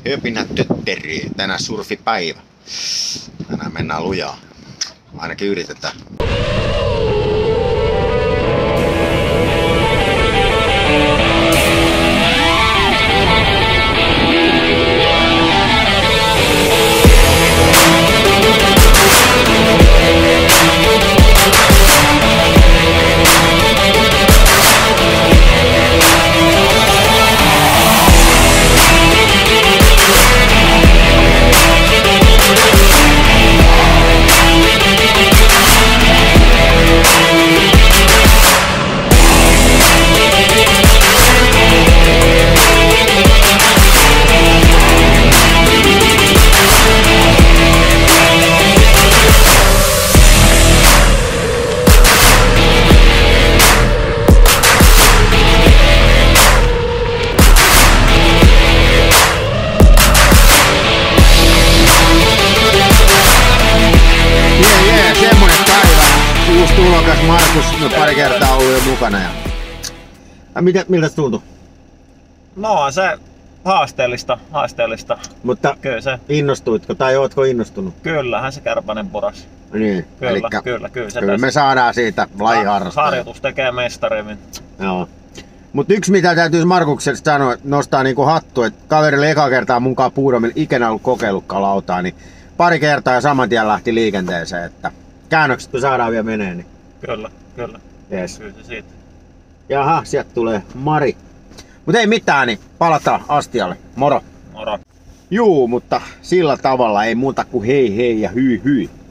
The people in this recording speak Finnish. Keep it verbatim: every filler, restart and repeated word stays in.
Höpinä tötteriin. Tänään surfipäivä. Tänään mennään lujaa. Ainakin yritetään. Tulokas Markus, no pari kertaa ollut jo mukana. Ja... Ja mitä, miltä se tuntui? No on se haasteellista, haasteellista. Mutta kyllä se. Innostuitko tai ootko innostunut? Kyllähän se Kärpänen puras. Niin, kyllä, elikkä, kyllä, kyllä, se kyllä me saadaan siitä lajiharrastaja. Harjoitus tekee mestarin. Joo. Mut yksi mitä täytyy Markukselle sanoa, että nostaa niinku hattu, että kaverille eka kertaa munkaan puudomilla ikinä ollut kokeillutkaan lautaa, niin pari kertaa ja saman tien lähti liikenteeseen, että käännökset kun saadaan vielä menee, niin... Kyllä, kyllä. Yes. Kyllä se siitä. Jaha, sieltä tulee Mari. Mut ei mitään, niin palataan astialle. Moro. Moro. Juu, mutta sillä tavalla ei muuta kuin hei hei ja hyi hyi.